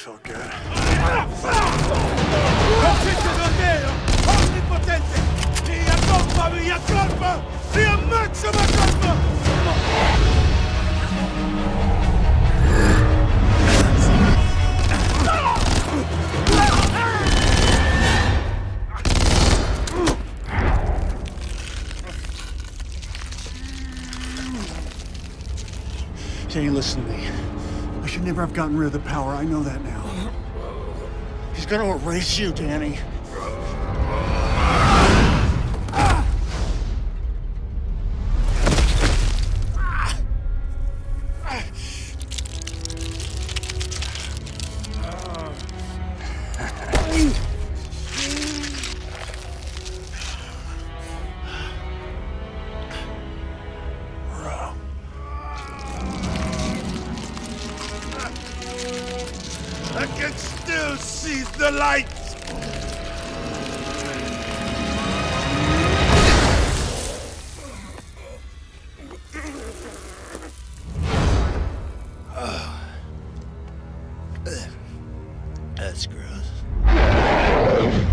felt good. Consiste dormire, onnipotente! Mia colpa, mia colpa! Mia maxima colpa! Danny, listen to me. I should never have gotten rid of the power. I know that now. He's gonna erase you, Danny. Moreau. I can still see the light! That's gross.